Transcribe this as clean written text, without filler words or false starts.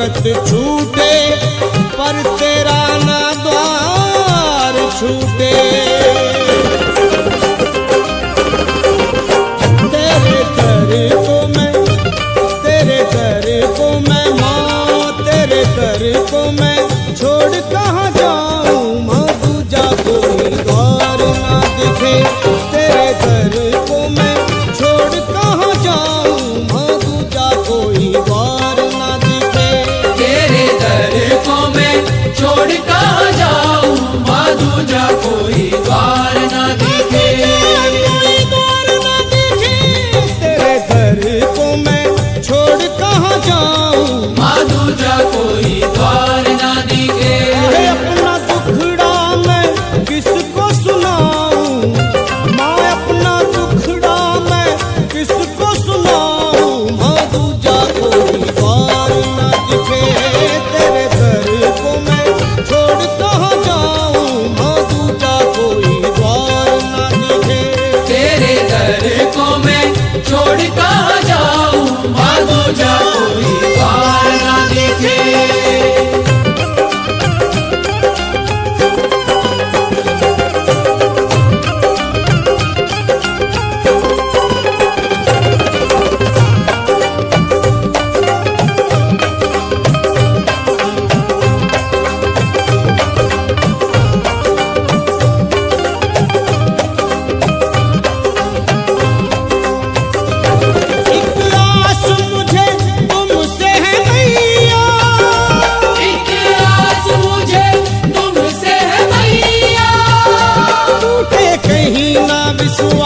जगत छूटे पर तेरा ना द्वार छूटे। तेरे दर को मैं माँ, तेरे दर को मैं छोड़ कहाँ जाऊँ माँ, दूजा कोई द्वार ना दिखे। तेरे दर को मैं छोड़ कहाँ जाऊँ माँ, दूजा कोई द्वार ना दिखे। तेरे दर को मैं छोड़ कहाँ जाऊँ माँ, दूजा कोई द्वार ना दिखे। तेरे दर को मैं छोड़ कहाँ जाऊँ माँ, दूजा कोई द्वार ना दिखे। अपना दुखड़ा मैं किसको सुनाऊं माँ, अपना दुखड़ा मैं किसको सुनाऊं माँ, दूजा कोई द्वार ना दिखे। तेरे दर को मैं छोड़ कहाँ जाऊं माँ, दूजा कोई द्वार ना दिखे। तेरे दर को मैं छोड़ कहाँ जाऊँ माँ, दूजा कोई द्वार ना दिखे। कहीं ना विश्वास